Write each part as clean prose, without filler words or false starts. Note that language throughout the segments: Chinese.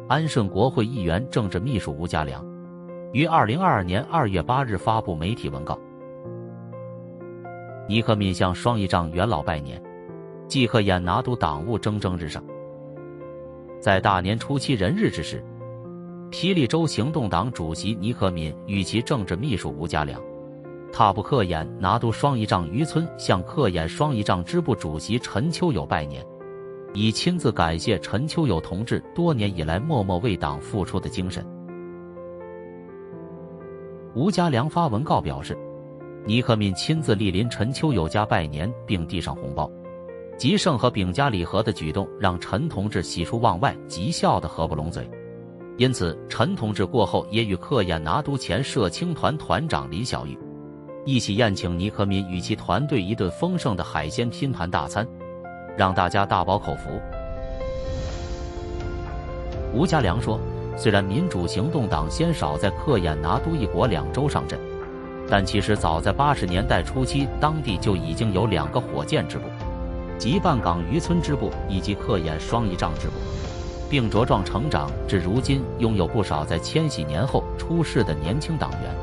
安顺国会议员政治秘书吴家良于2022年2月8日发布媒体文告：尼克敏向双仪仗元老拜年，季克演拿督党务蒸蒸日上。在大年初七人日之时，霹雳州行动党主席尼克敏与其政治秘书吴家良踏步克演拿督双仪仗渔村，向克演双仪仗支部主席陈秋友拜年，以亲自感谢陈秋友同志多年以来默默为党付出的精神。吴家良发文告表示，尼克敏亲自莅临陈秋友家拜年并递上红包，吉盛和秉家礼盒的举动让陈同志喜出望外，极笑得合不拢嘴。因此陈同志过后也与克演拿督前社青团团长林小玉一起宴请尼克敏与其团队一顿丰盛的海鲜拼盘大餐，让大家大饱口福。吴家良说，虽然民主行动党鲜少在克演拿督1国2州上阵，但其实早在80年代初期，当地就已经有2个火箭支部，即半港渔村支部以及克演双仪仗支部，并茁壮成长至如今拥有不少在千禧年后出世的年轻党员。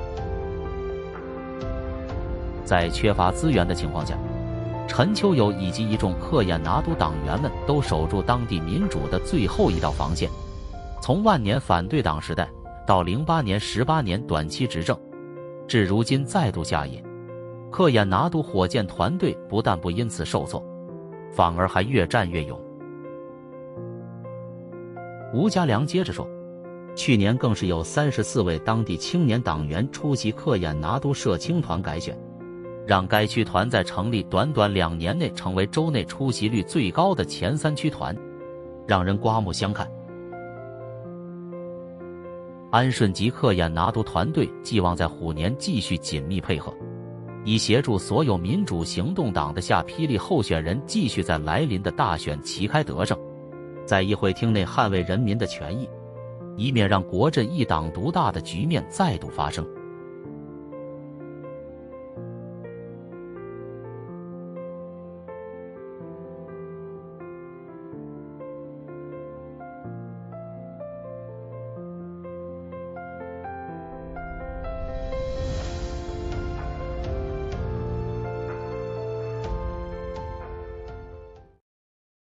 在缺乏资源的情况下，陈秋友以及一众克演拿督党员们都守住当地民主的最后一道防线。从万年反对党时代到08年18年短期执政，至如今再度下野，克演拿督火箭团队不但不因此受挫，反而还越战越勇。吴家良接着说，去年更是有34位当地青年党员出席克演拿督社青团改选，让该区团在成立短短2年内成为州内出席率最高的前3区团，让人刮目相看。安顺及克演拿督团队寄望在虎年继续紧密配合，以协助所有民主行动党的下霹雳候选人继续在来临的大选旗开得胜，在议会厅内捍卫人民的权益，以免让国阵一党独大的局面再度发生。